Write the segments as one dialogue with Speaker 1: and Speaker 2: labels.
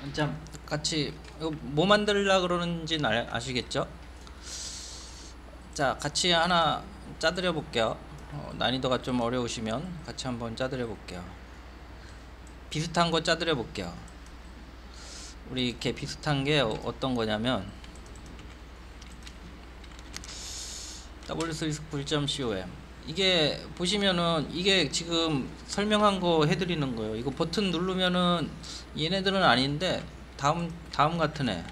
Speaker 1: 자, 같이 이거 뭐 만들려고 그러는지는 아시겠죠? 자, 같이 하나 짜드려 볼게요. 난이도가 좀 어려우시면 같이 한번 짜드려 볼게요. 비슷한 거 짜드려 볼게요. 우리 이렇게 비슷한 게 어떤 거냐면 w3school.com 이게 보시면은 이게 지금 설명한 거 해드리는 거예요. 이거 버튼 누르면은 얘네들은 아닌데 다음 같은 애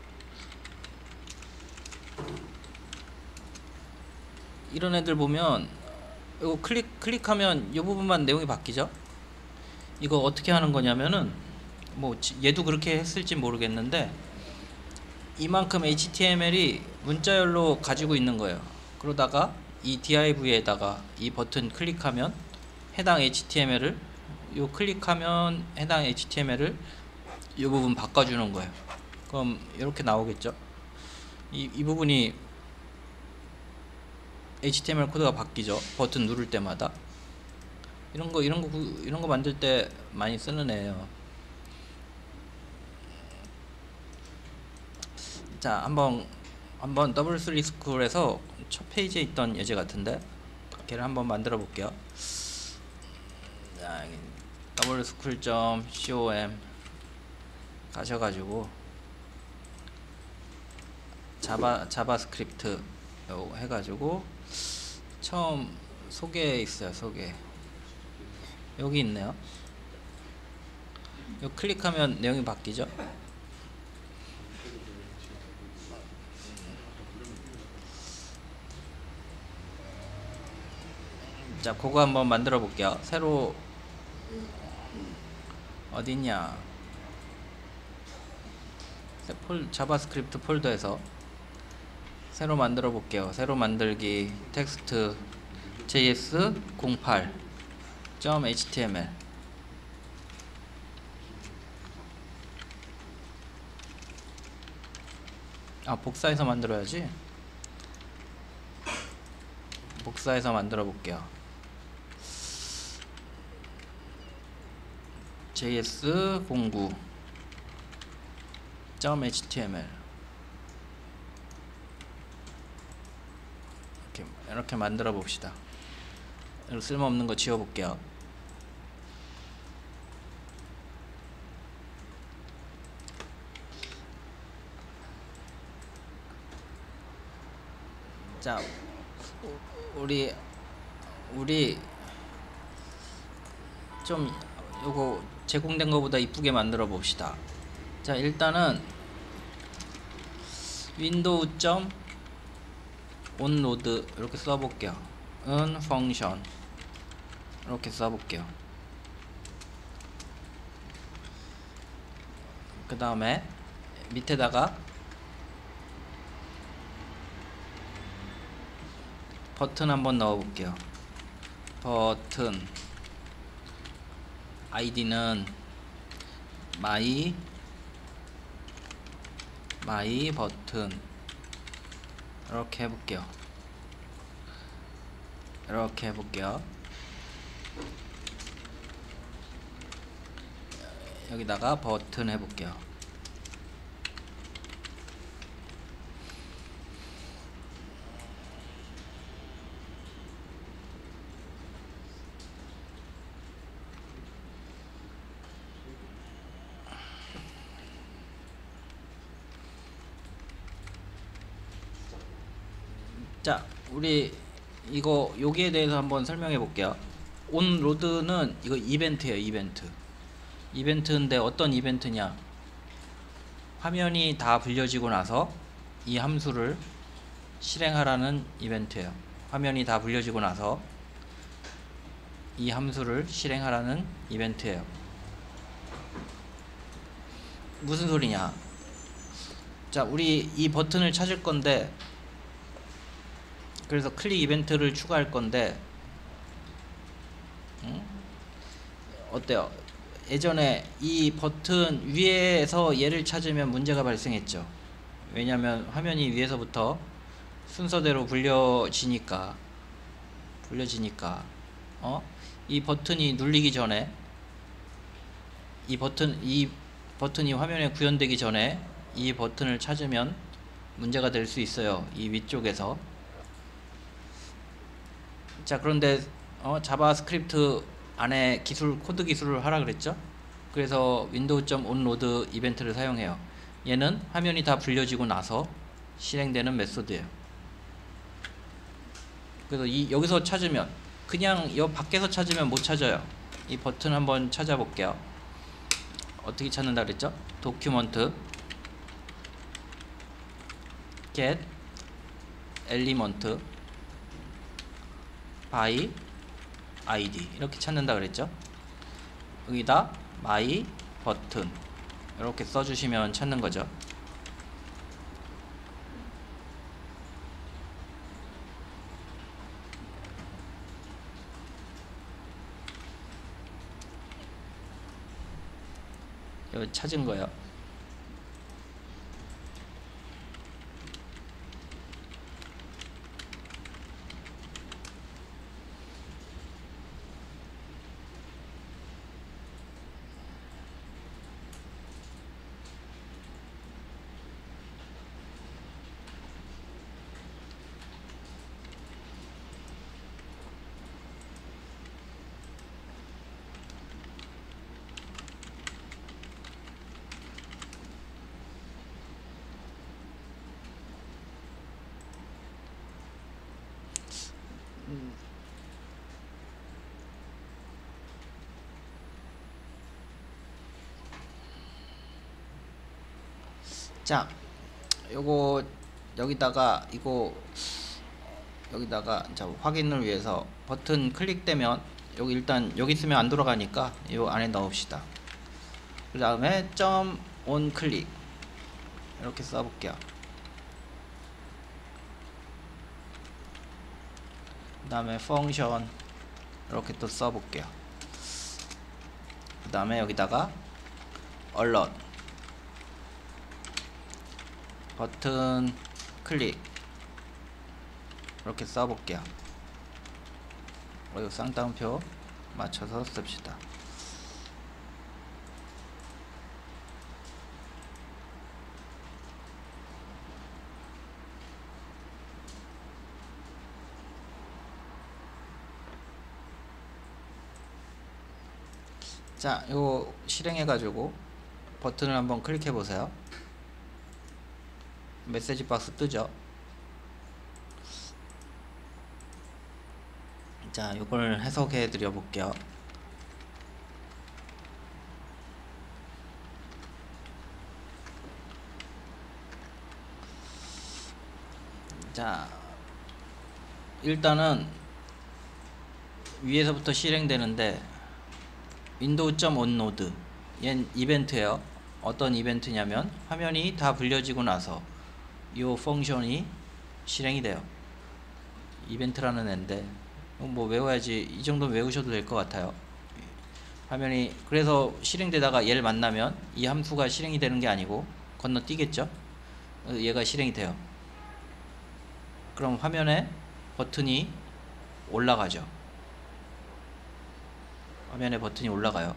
Speaker 1: 이런 애들 보면 이거 클릭하면 이 부분만 내용이 바뀌죠. 이거 어떻게 하는 거냐면은 뭐 얘도 그렇게 했을지 모르겠는데 이만큼 HTML이 문자열로 가지고 있는 거예요. 그러다가 이 div에다가 이 버튼 클릭하면 해당 HTML을 요 클릭하면 해당 HTML을 이 부분 바꿔주는 거예요. 그럼 이렇게 나오겠죠. 이 부분이 HTML 코드가 바뀌죠. 버튼 누를 때마다 이런 거 만들 때 많이 쓰는 애예요. 자, 한번 w3school에서 첫 페이지에 있던 예제 같은데 걔를 한번 만들어 볼게요. 자, wschool.com 가셔가지고 자바스크립트 해가지고 처음 소개 있어요. 소개 여기 있네요. 요 클릭하면 내용이 바뀌죠. 자, 그거 한번 만들어 볼게요. 새로 어디냐? 자바스크립트 폴더에서 새로 만들어 볼게요. 새로 만들기 텍스트 js08.html 복사해서 만들어야지. 복사해서 만들어 볼게요. js09.html 이렇게 만들어 봅시다. 쓸모없는 거 지워 볼게요. 자, 우리 좀 요거 제공된 거보다 이쁘게 만들어 봅시다. 자, 일단은 윈도우 onload 이렇게 써볼게요. 펑션 이렇게 써볼게요. 그 다음에 밑에다가 버튼 한번 넣어볼게요. 버튼 아이디는 마이 버튼 이렇게 해볼게요. 여기다가 버튼 해볼게요. 자, 우리 여기에 대해서 한번 설명해 볼게요. onload는 이거 이벤트예요. 이벤트인데 어떤 이벤트냐? 화면이 다 불려지고 나서 이 함수를 실행하라는 이벤트예요. 화면이 다 불려지고 나서 이 함수를 실행하라는 이벤트예요. 무슨 소리냐? 자, 우리 이 버튼을 찾을 건데 그래서 클릭 이벤트를 추가할 건데 어때요? 예전에 이 버튼 위에서 얘를 찾으면 문제가 발생했죠. 왜냐면 화면이 위에서부터 순서대로 불려지니까 이 버튼이 눌리기 전에 이 버튼이 화면에 구현되기 전에 이 버튼을 찾으면 문제가 될 수 있어요. 이 위쪽에서. 자, 그런데 자바스크립트 안에 코드 기술을 하라 그랬죠? 그래서 window.onload 이벤트를 사용해요. 얘는 화면이 다 불려지고 나서 실행되는 메소드예요. 그래서 여기서 찾으면, 그냥 이 밖에서 찾으면 못 찾아요. 이 버튼 한번 찾아볼게요. 어떻게 찾는다 그랬죠? 도큐먼트 get element by id 이렇게 찾는다 그랬죠? 여기다 my 버튼 이렇게 써주시면 찾는 거죠. 여기 찾은 거예요. 자, 요거 여기다가 자, 확인을 위해서 버튼 클릭되면 여기 일단 여기 있으면 안 돌아가니까 요 안에 넣읍시다. 그 다음에 on 클릭 이렇게 써볼게요. 그 다음에 펑션 이렇게 또 써볼게요. 그 다음에 여기다가 alert 버튼 클릭 이렇게 써볼게요. 그리고 쌍따옴표 맞춰서 씁시다. 자, 이거 실행해 가지고 버튼을 한번 클릭해 보세요. 메시지 박스 뜨죠. 자, 이걸 해석해 드려 볼게요. 자, 일단은 위에서부터 실행되는데 window.onload 얘는 이벤트예요. 어떤 이벤트냐면 화면이 다 불려지고 나서 이 펑션이 실행이 돼요. 이벤트라는 앤데 뭐 외워야지, 이 정도는 외우셔도 될 것 같아요. 화면이 그래서 실행되다가 얘를 만나면 이 함수가 실행이 되는 게 아니고 건너뛰겠죠. 얘가 실행이 돼요. 그럼 화면에 버튼이 올라가죠. 화면에 버튼이 올라가요.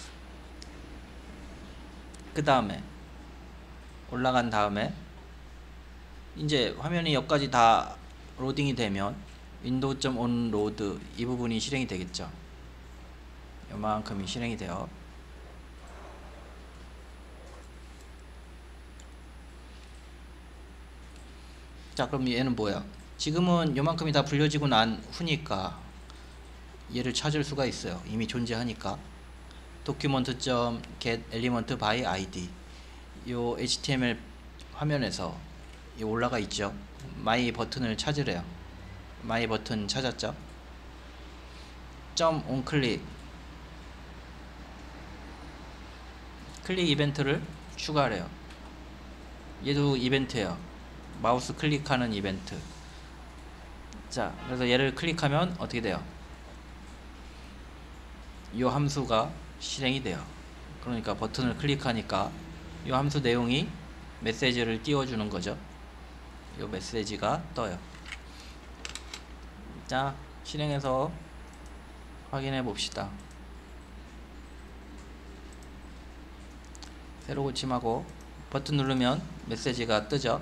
Speaker 1: 그 다음에 올라간 다음에 이제 화면이 여기까지 다 로딩이 되면 window.onload 이 부분이 실행이 되겠죠. 요만큼이 실행이 돼요. 자, 그럼 얘는 뭐야? 지금은 요만큼이 다 불려지고 난 후니까 얘를 찾을 수가 있어요. 이미 존재하니까. document.get element by id 요 HTML 화면에서 올라가 있죠. my 버튼을 찾으래요. my 버튼 찾았죠. on 클릭 이벤트를 추가하래요. 얘도 이벤트예요. 마우스 클릭하는 이벤트. 자, 그래서 얘를 클릭하면 어떻게 돼요? 이 함수가 실행이 돼요. 그러니까 버튼을 클릭하니까 이 함수 내용이 메시지를 띄워주는 거죠. 이 메시지가 떠요. 자, 실행해서 확인해 봅시다. 새로 고침하고 버튼 누르면 메시지가 뜨죠.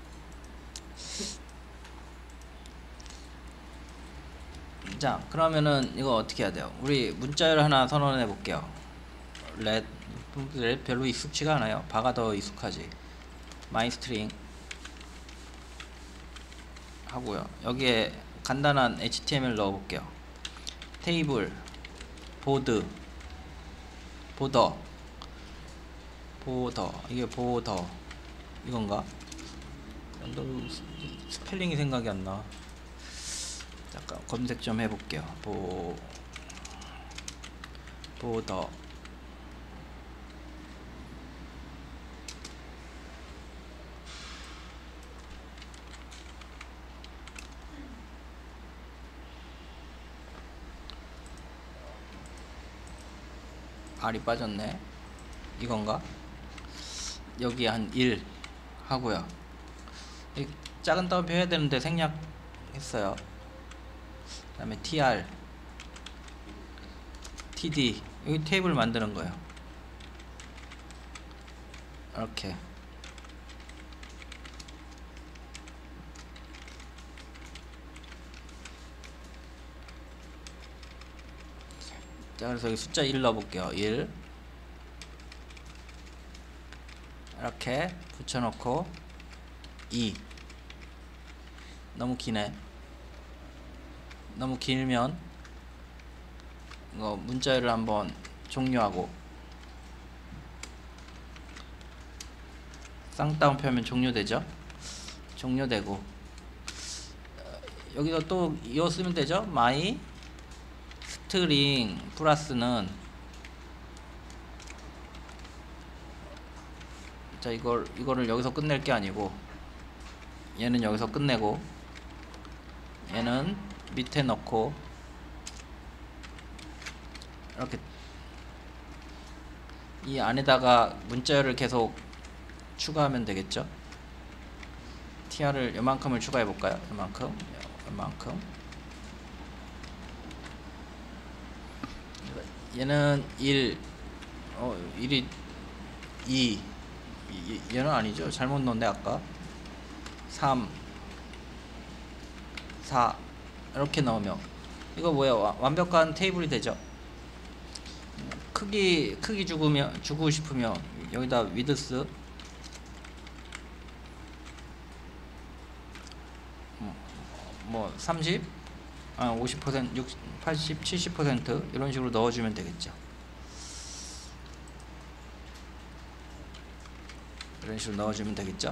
Speaker 1: 자, 그러면은 이거 어떻게 해야 돼요? 우리 문자열 하나 선언해 볼게요. 렛 별로 익숙치가 않아요. 바가 더 익숙하지. 마이스트링 하고요. 여기에 간단한 HTML 넣어 볼게요. 테이블, 보드, 보더, 이게 보더 이건가? 스펠링이 생각이 안 나. 잠깐 검색 좀 해볼게요. 보더. R이 빠졌네. 이건가? 여기 한 1 하고요. 작은 따옴표 해야 되는데 생략했어요. 그 다음에 tr, td, 여기 테이블 만드는 거예요. 이렇게. 자, 그래서 여기 숫자 1 넣어볼게요. 1 이렇게 붙여놓고 2. 너무 기네. 너무 길면 이거 문자열을 한번 종료하고, 쌍따옴표 하면 종료되죠. 종료되고 여기서 또 이어 쓰면 되죠. 마이 스트링 플러스는, 자, 이거를 여기서 끝낼 게 아니고 얘는 여기서 끝내고 얘는 밑에 넣고 이렇게 이 안에다가 문자열을 계속 추가하면 되겠죠. tr을 요만큼을 추가해 볼까요? 요만큼. 얘는 1, 1이 2, 얘는 아니죠. 잘못 넣었네 아까. 3, 4 이렇게 넣으면 이거 뭐야? 완벽한 테이블이 되죠. 크기 주고 싶으면 여기다 위드스 뭐 30, 50%, 60, 80, 70% 이런 식으로 넣어주면 되겠죠. 이런 식으로 넣어주면 되겠죠.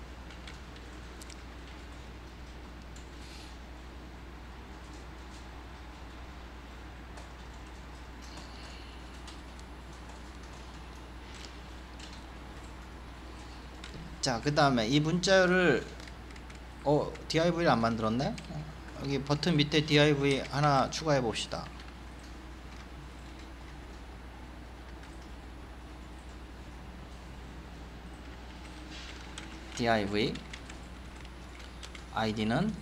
Speaker 1: 자, 그 다음에 이 문자열을 div를 안 만들었네. 여기 버튼 밑에 div 하나 추가해 봅시다. div id는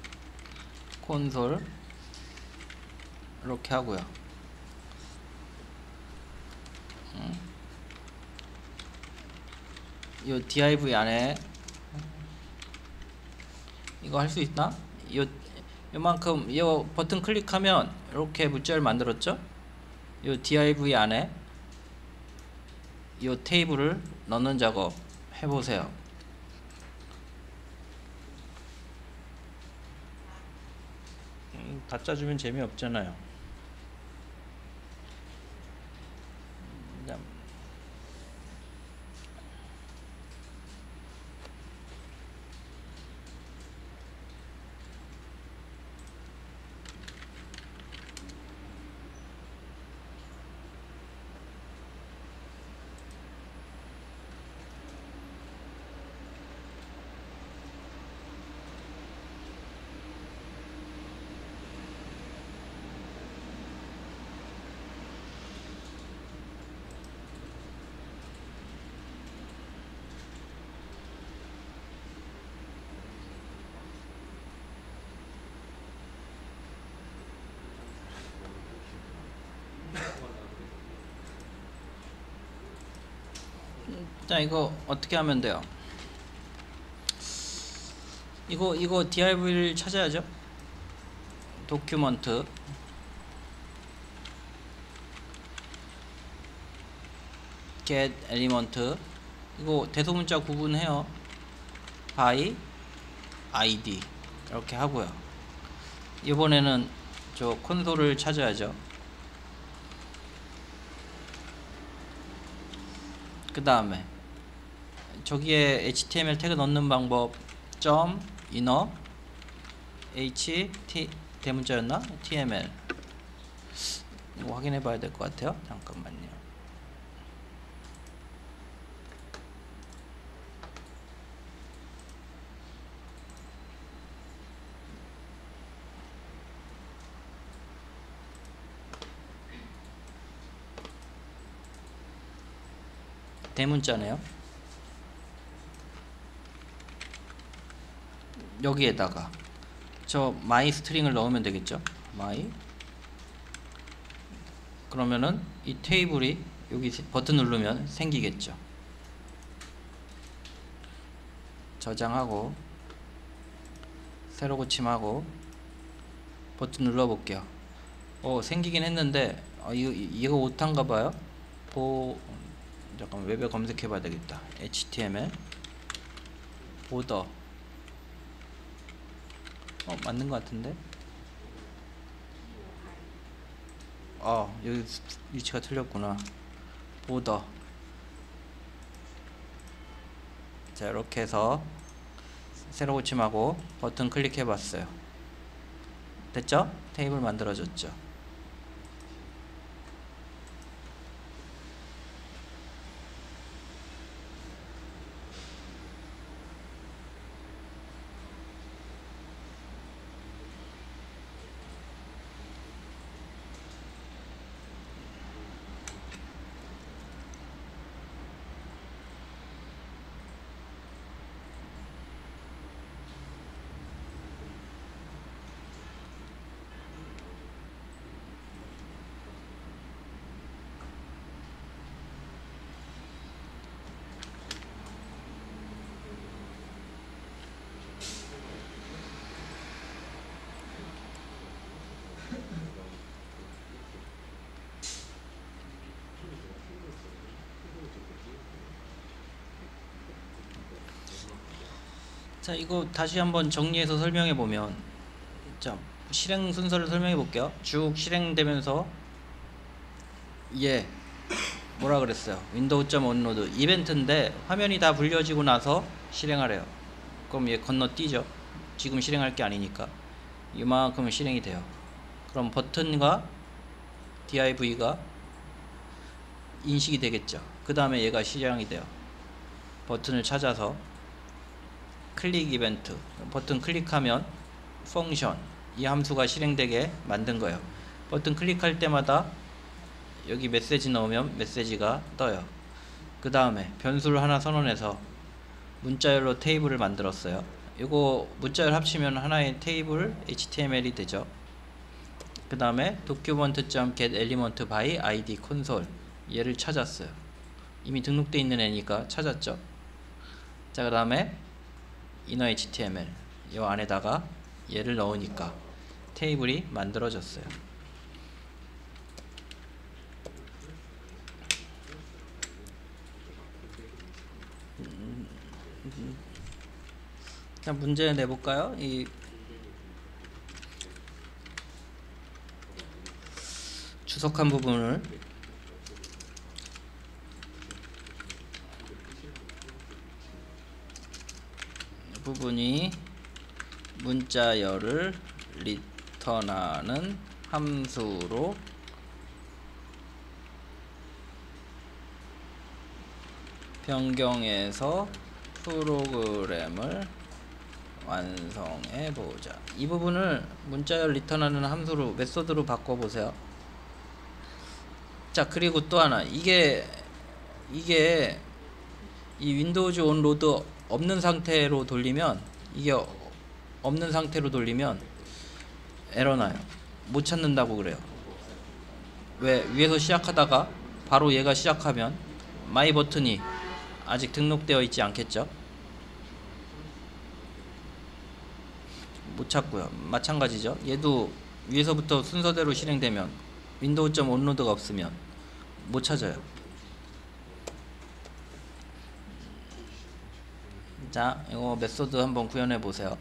Speaker 1: 콘솔 이렇게 하고요. 이 div 안에 이거 할 수 있나? 요만큼 이 버튼 클릭하면 이렇게 문자를 만들었죠? 이 div 안에 이 테이블을 넣는 작업 해보세요. 다 짜주면 재미없잖아요. 자, 이거 어떻게 하면 돼요? 이거 div를 찾아야죠. 도큐먼트 get element, 이거 대소문자 구분해요. by id 이렇게 하고요. 이번에는 저 콘솔을 찾아야죠. 그 다음에 저기에 HTML 태그 넣는 방법 점 inner h t 대문자였나? tml 이거 확인해 봐야 될 것 같아요. 잠깐만요. 대문자네요. 여기에다가 저 my 스트링을 넣으면 되겠죠. my, 그러면은 이 테이블이 여기 버튼 누르면 생기겠죠. 저장하고 새로 고침하고 버튼 눌러 볼게요. 생기긴 했는데 이거 오타인가 봐요. 잠깐 웹에 검색해 봐야 되겠다. HTML 보더 맞는 것 같은데. 여기 위치가 틀렸구나. 보더. 자, 이렇게 해서 새로 고침하고 버튼 클릭해 봤어요. 됐죠? 테이블 만들어졌죠. 자, 이거 다시 한번 정리해서 설명해 보면, 자, 실행 순서를 설명해 볼게요. 쭉 실행되면서 뭐라 그랬어요? window.onload 이벤트인데 화면이 다 불려지고 나서 실행하래요. 그럼 얘 건너뛰죠. 지금 실행할 게 아니니까 이만큼은 실행이 돼요. 그럼 버튼과 div가 인식이 되겠죠. 그 다음에 얘가 실행이 돼요. 버튼을 찾아서 클릭 이벤트, 버튼 클릭하면 펑션, 이 함수가 실행되게 만든 거예요. 버튼 클릭할 때마다 여기 메시지 넣으면 메시지가 떠요. 그 다음에 변수를 하나 선언해서 문자열로 테이블을 만들었어요. 이거 문자열 합치면 하나의 테이블 HTML이 되죠. 그 다음에 document.getElement by id console, 얘를 찾았어요. 이미 등록되어 있는 애니까 찾았죠. 자, 그 다음에 inner HTML, 이 안에다가 얘를 넣으니까 테이블이 만들어졌어요. 자, 문제 내볼까요? 이 주석한 부분을 부분이 문자열을 리턴하는 함수로 변경해서 프로그램을 완성해 보자. 이 부분을 문자열 리턴하는 함수로 메소드로 바꿔보세요. 자, 그리고 또 하나, 이게 이 윈도우즈 온로드 없는 상태로 돌리면, 이게 없는 상태로 돌리면 에러 나요. 못 찾는다고 그래요. 왜? 위에서 시작하다가 바로 얘가 시작하면 마이 버튼이 아직 등록되어 있지 않겠죠? 못 찾고요. 마찬가지죠. 얘도 위에서부터 순서대로 실행되면 윈도우.점 온로드가 없으면 못 찾아요. 자, 이거 메소드 한번 구현해 보세요.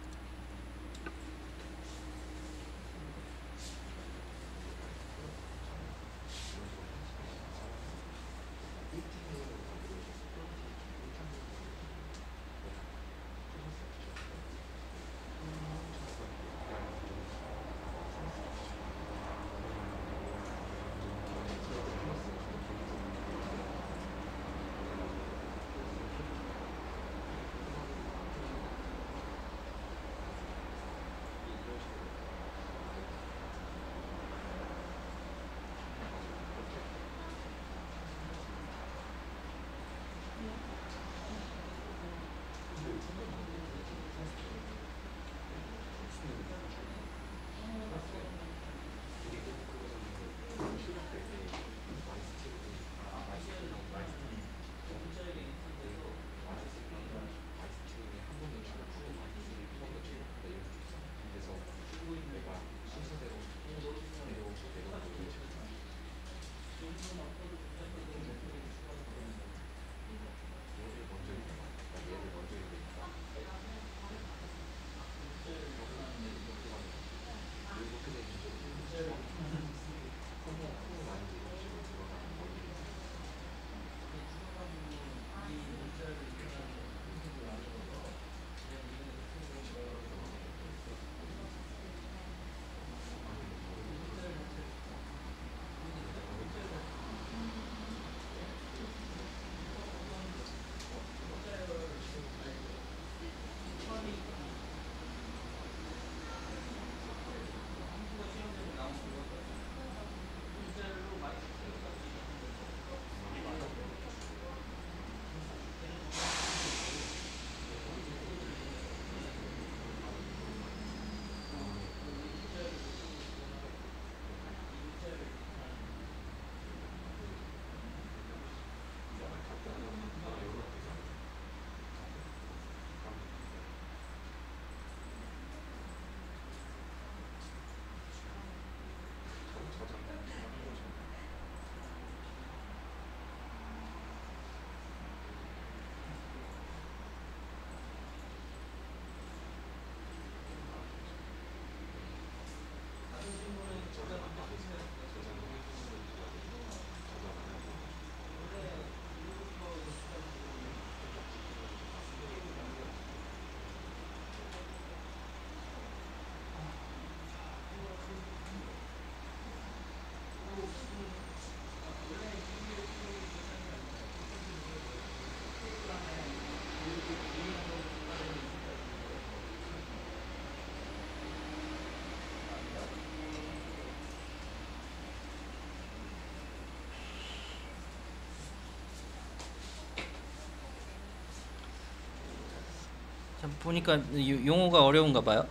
Speaker 1: 보니까 용어가 어려운가 봐요.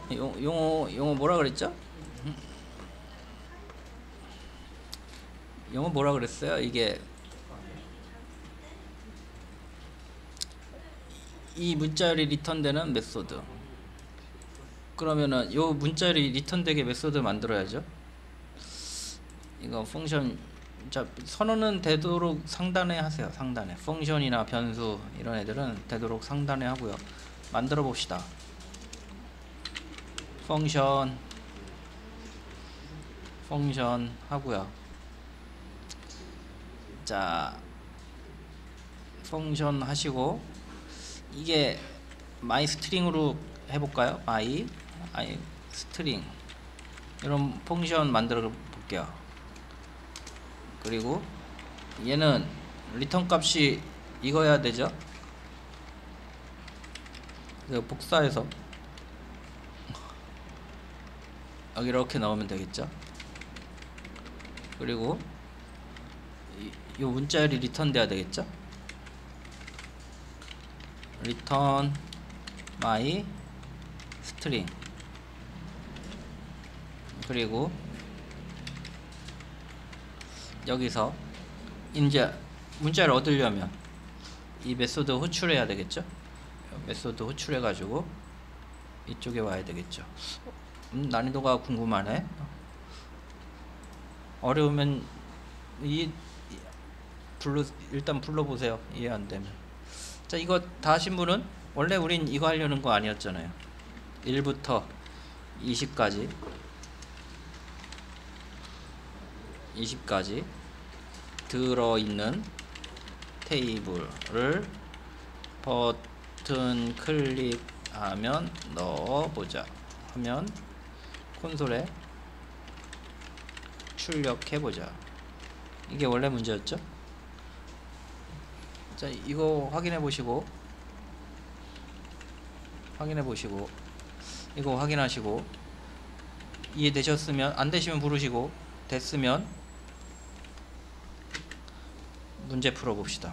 Speaker 1: 용어 뭐라 그랬죠? 용어 뭐라 그랬어요? 이게 이 문자열이 리턴되는 메소드. 그러면은 요 문자열이 리턴되게 메소드 만들어야죠. 이거 펑션, 자, 선언은 되도록 상단에 하세요. 상단에 펑션이나 변수 이런 애들은 되도록 상단에 하고요. 만들어 봅시다. 펑션 하고요. 자, 펑션 하시고 이게 마이 스트링으로 해볼까요? 마이 스트링 이런 펑션 만들어 볼게요. 그리고 얘는 리턴 값이 이거여야 되죠. 복사해서 여기 이렇게 넣으면 되겠죠. 그리고 이 문자열이 리턴 돼야 되겠죠. 리턴 마이 스트링. 그리고 여기서 이제 문자를 얻으려면 이 메소드 호출해야 되겠죠. 메소드 호출해 가지고 이쪽에 와야 되겠죠. 난이도가 궁금하네. 어려우면 일단 불러보세요. 이해 안 되면. 자, 이거 다 하신 분은 원래 우린 이거 하려는 거 아니었잖아요. 1부터 20까지 들어있는 테이블을 버튼 클릭하면 넣어보자 하면 콘솔에 출력해보자. 이게 원래 문제였죠. 자, 이거 확인해 보시고 이거 확인하시고 이해되셨으면, 안 되시면 부르시고, 됐으면 문제 풀어봅시다.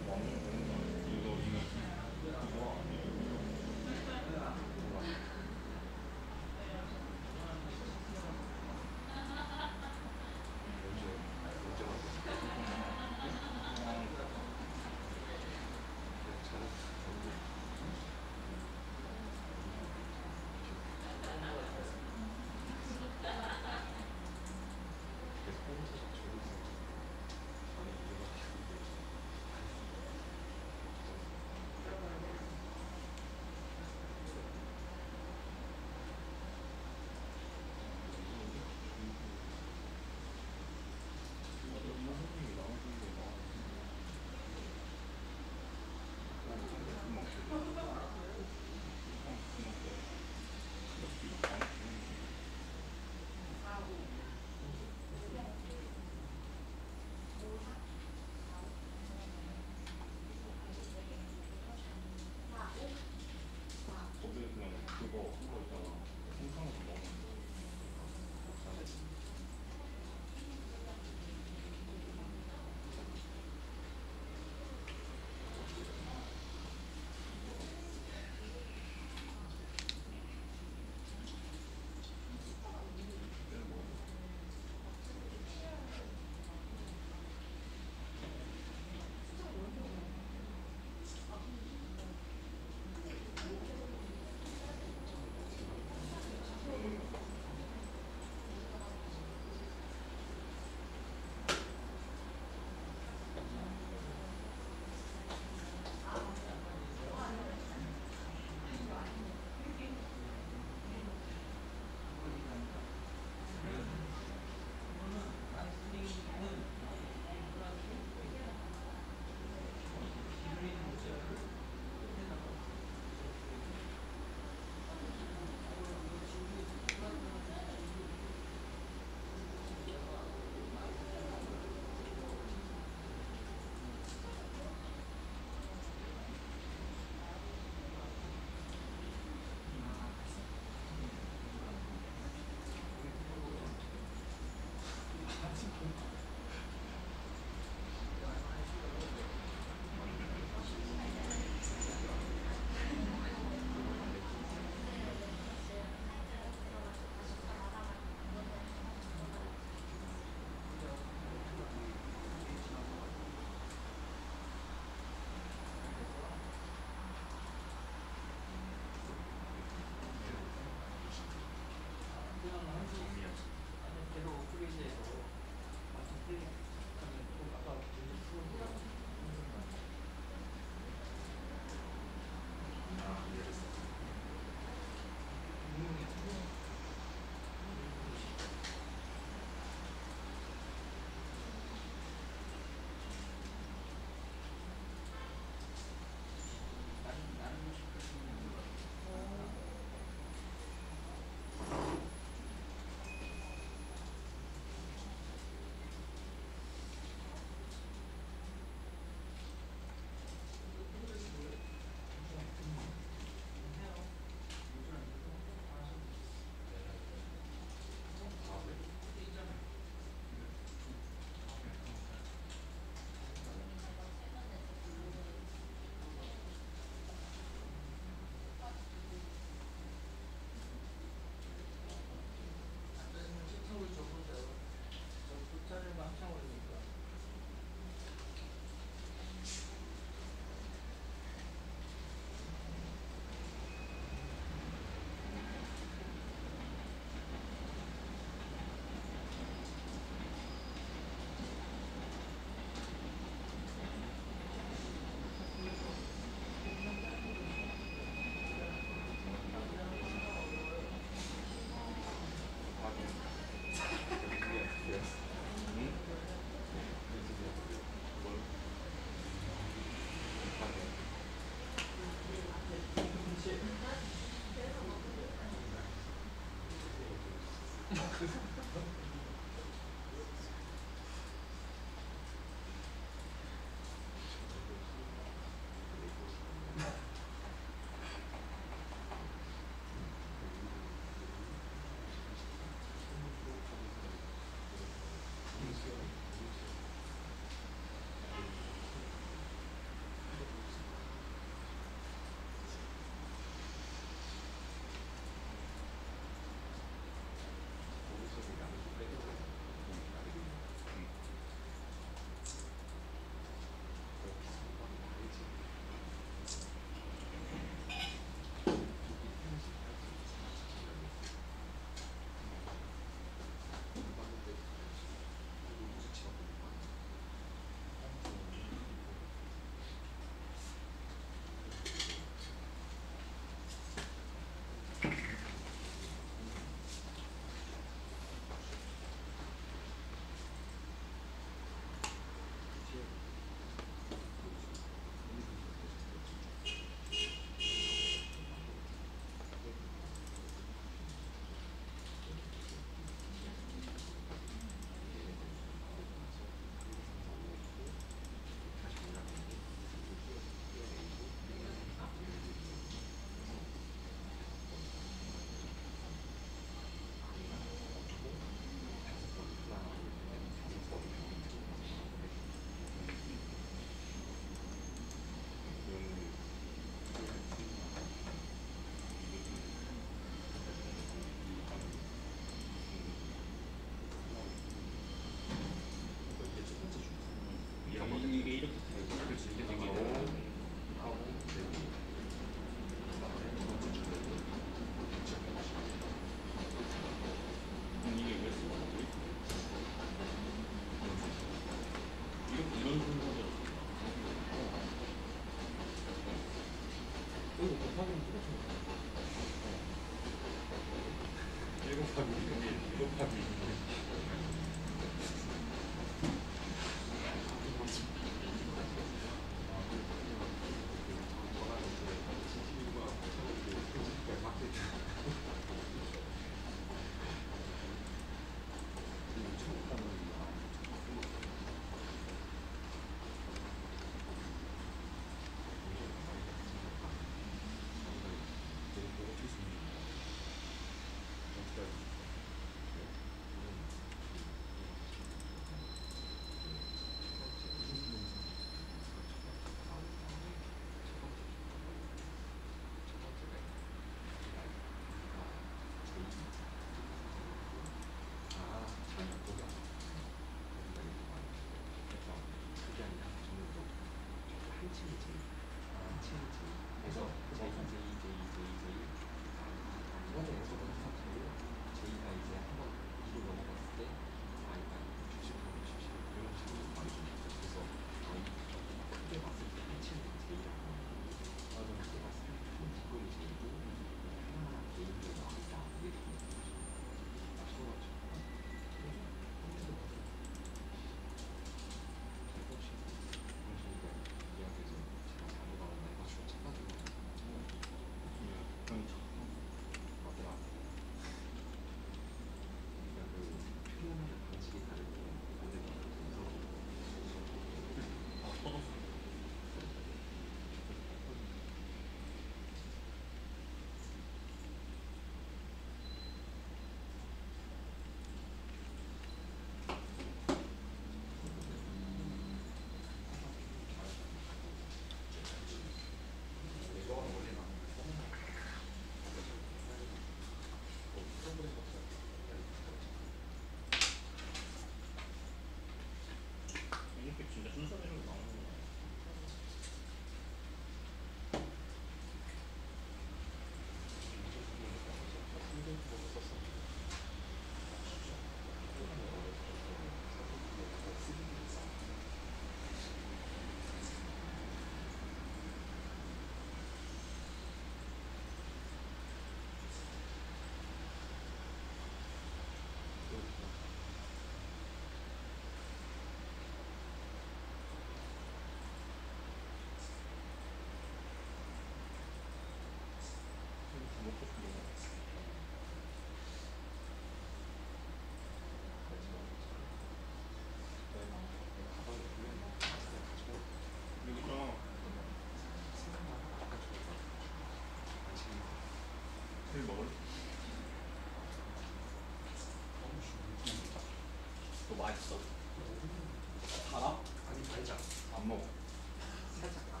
Speaker 2: 맛있어.
Speaker 3: 달아?
Speaker 2: 아니 달지 않아.
Speaker 3: 안 먹어.
Speaker 2: 살짝 나.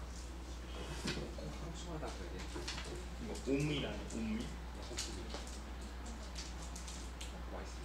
Speaker 2: 상충하다 그래.
Speaker 3: 이거 오미라는 오미.
Speaker 2: 맛있어.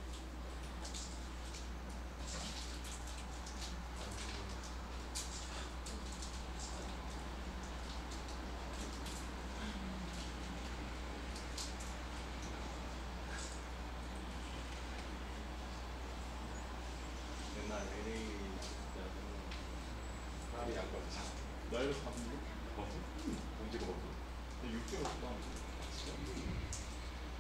Speaker 3: 옛날 LA 때는
Speaker 2: 사람이 안 걸리잖아.
Speaker 3: 나이로 3년?
Speaker 2: 먹었어? 언제 먹었어?
Speaker 3: 근데 6개월 동안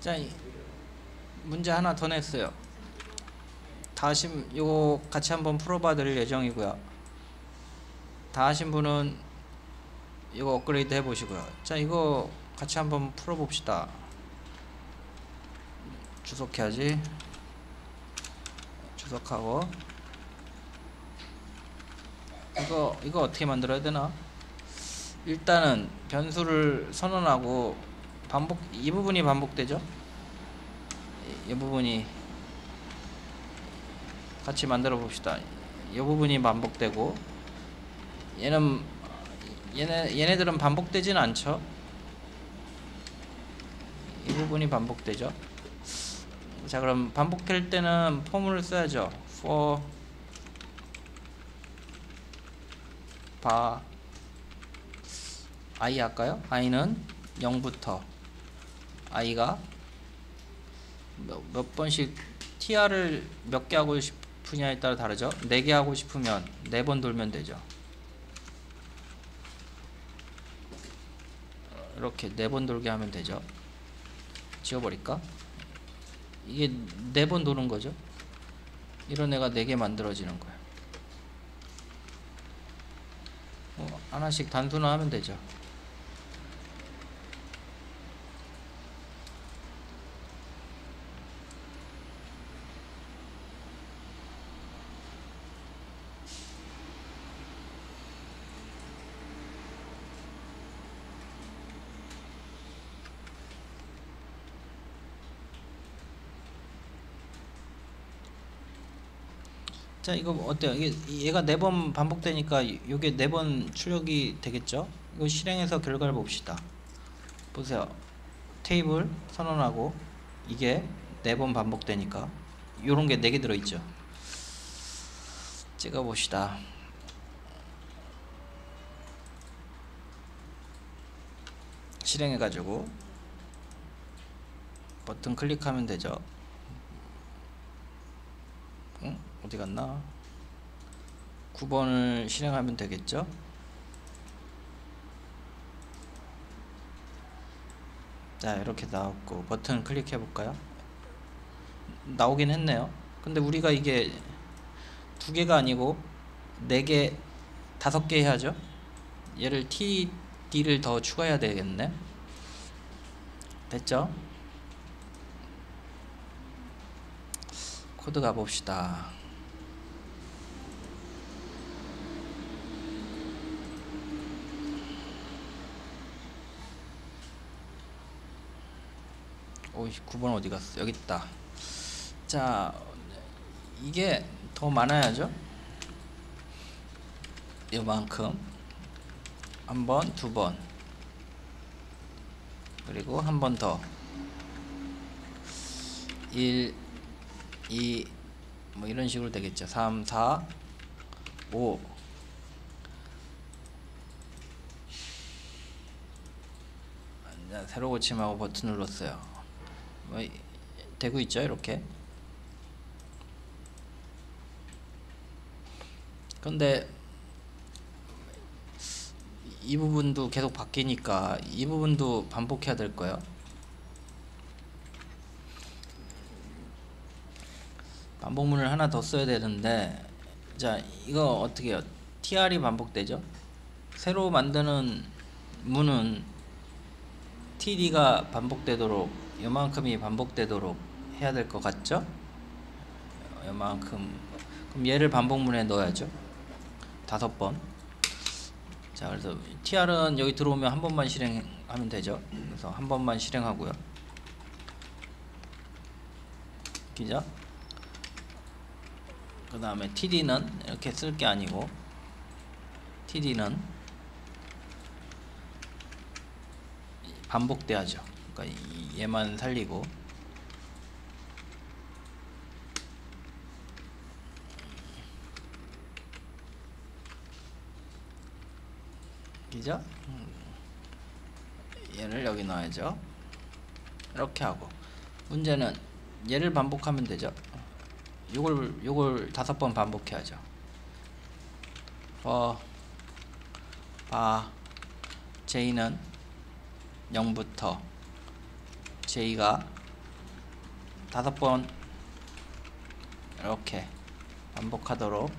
Speaker 1: 자, 문제 하나 더 냈어요. 다 하신 요거 같이 한번 풀어봐 드릴 예정이고요. 다 하신 분은 이거 업그레이드 해보시고요. 자, 이거 같이 한번 풀어봅시다. 주석해야지. 주석하고 이거 어떻게 만들어야 되나? 일단은 변수를 선언하고 이 부분이 반복되죠? 이 부분이 같이 만들어 봅시다. 이 부분이 반복되고 얘네들은 반복되진 않죠. 이 부분이 반복되죠. 자, 그럼 반복할 때는 포문을 써야죠. for 바 i 할까요? i는 0부터 i가 몇 번씩 tr을 몇 개 하고 싶으냐에 따라 다르죠. 4개 하고 싶으면 4번 돌면 되죠. 이렇게 4번 돌게 하면 되죠. 지워버릴까? 이게 4번 도는 거죠. 이런 애가 4개 만들어지는 거야. 하나씩 단순화하면 되죠. 자, 이거 어때요? 얘가 4번 반복되니까 이게 4번 출력이 되겠죠? 이거 실행해서 결과를 봅시다. 보세요. 테이블 선언하고 이게 4번 반복되니까 요런 게 4개 들어있죠. 찍어 봅시다. 실행해 가지고 버튼 클릭하면 되죠. 응? 어디 갔나? 9번을 실행하면 되겠죠. 자, 이렇게 나왔고 버튼 클릭해 볼까요? 나오긴 했네요. 근데 우리가 이게 2개가 아니고 4개, 5개 해야죠. 얘를 td를 더 추가해야 되겠네. 됐죠? 코드 가봅시다. 오이 9번 어디 갔어? 여기 있다. 자, 이게 더 많아야죠. 요만큼 한 번, 2번, 그리고 한 번 더 1, 2, 뭐 이런 식으로 되겠죠. 3, 4, 5. 자, 새로 고침하고 버튼 눌렀어요. 뭐 되고 있죠, 이렇게. 근데 이 부분도 계속 바뀌니까 이 부분도 반복해야 될 거예요. 반복문을 하나 더 써야 되는데, 자, 이거 어떻게 해요? tr이 반복되죠. 새로 만드는 문은 td가 반복되도록, 요만큼이 반복되도록 해야 될 것 같죠? 요만큼. 그럼 얘를 반복문에 넣어야죠. 5번. 자, 그래서 tr은 여기 들어오면 한 번만 실행하면 되죠. 그래서 한 번만 실행하고요. 그죠? 그 다음에 td는 이렇게 쓸 게 아니고 td는 반복돼야죠. 그러니까 얘만 살리고, 그죠? 얘를 여기 넣어야죠. 이렇게 하고, 문제는 얘를 반복하면 되죠. 요걸 5번 반복해야죠. 바 j는 0부터 j가 5번 이렇게 반복하도록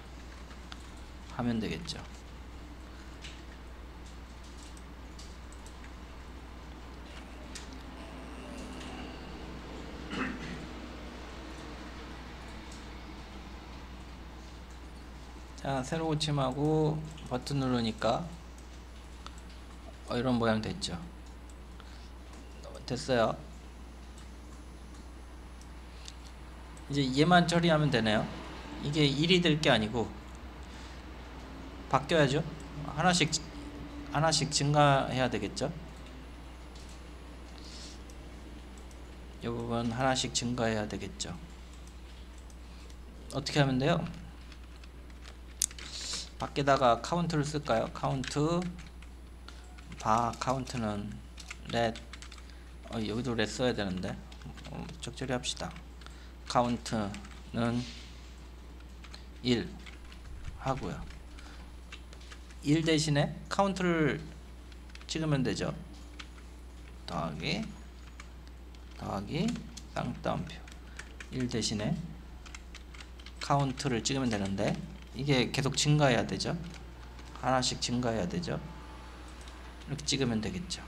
Speaker 1: 하면 되겠죠. 자, 세로 고침하고 버튼 누르니까 이런 모양 됐죠. 됐어요. 이제 얘만 처리하면 되네요. 이게 1이 될 게 아니고 바뀌어야죠. 하나씩 증가해야 되겠죠. 이 부분 하나씩 증가해야 되겠죠. 어떻게 하면 돼요? 밖에다가 카운트를 쓸까요? 카운트 카운트는 렛 여기도 렛 써야 되는데 적절히 합시다. 카운트는 1 하고요. 1 대신에 카운트를 찍으면 되죠. 더하기 쌍따옴표 1 대신에 카운트를 찍으면 되는데 이게 계속 증가해야 되죠. 하나씩 증가해야 되죠. 이렇게 찍으면 되겠죠.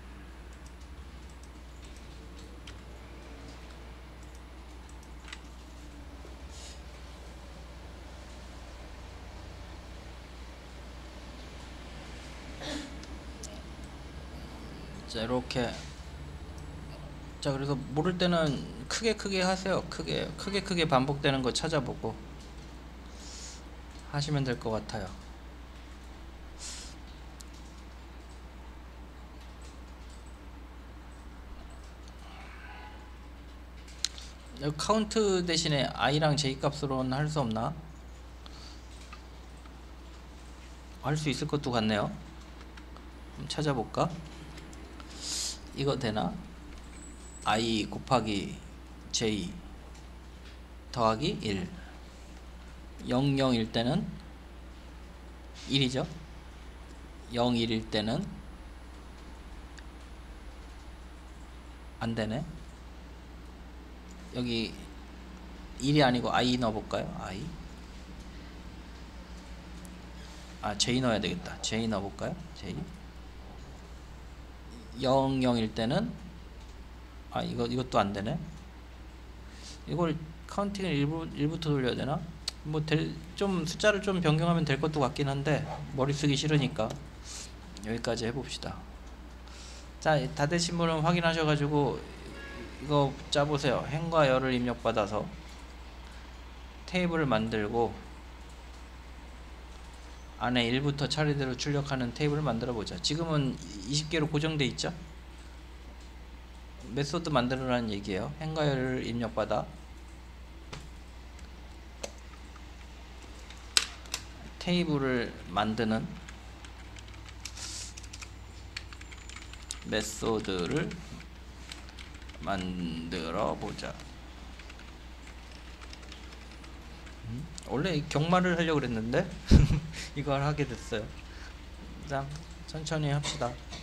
Speaker 1: 자, 이렇게. 자, 그래서 모를 때는 크게 하세요. 크게 반복되는 거 찾아보고 하시면 될 것 같아요. 여기 카운트 대신에 i랑 j 값으로는 할 수 없나? 할 수 있을 것도 같네요. 한번 찾아볼까? 이거 되나? i 곱하기 j 더하기 1 0, 0일 때는 1이죠. 0, 1일 때는 안 되네. 여기 1이 아니고 i 넣어볼까요? i j 넣어야 되겠다. j 넣어볼까요? j 0, 0일 때는 이것도 안 되네. 이걸 카운팅을 1부터 돌려야 되나? 뭐 좀 숫자를 좀 변경하면 될 것도 같긴 한데 머리 쓰기 싫으니까 여기까지 해봅시다. 자, 다 되신 분은 확인하셔가지고 이거 짜보세요. 행과 열을 입력받아서 테이블을 만들고 안에 1부터 차례대로 출력하는 테이블을 만들어 보자. 지금은 20개로 고정돼 있죠. 메소드 만들어라는 얘기예요. 행과 열을 입력받아 테이블을 만드는 메소드를 만들어 보자. 원래 경말을 하려고 그랬는데 이걸 하게 됐어요. 자, 천천히 합시다.